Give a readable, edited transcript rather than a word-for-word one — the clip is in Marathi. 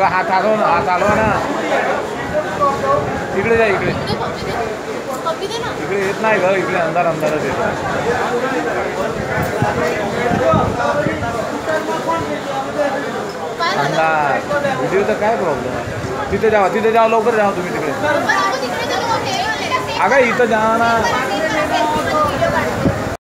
बघा हात हलवा ना, हात हलवा ना. इकडे जा, इकडे इकडे येत नाही ग, इकडे अंधार अंधारच येत. अंधार व्हिडिओचा काय प्रॉब्लेम आहे? तिथे जावा, तिथे जावा, लवकर जावा तुम्ही तिकडे. अगं इथं जावा ना.